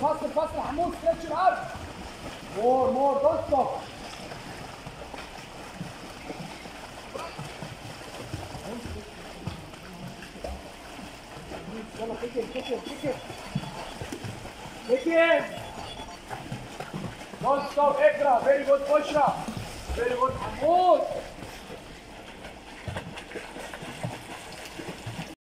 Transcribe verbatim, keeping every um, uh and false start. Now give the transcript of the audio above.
فاصل فاصل حمود ستريتش الارض. مور مور دونت ستوب. يلا كيكن كيكن كيكن كيكن. دونت ستوب اقرا. فيري جود بشرى. فيري جود حمود.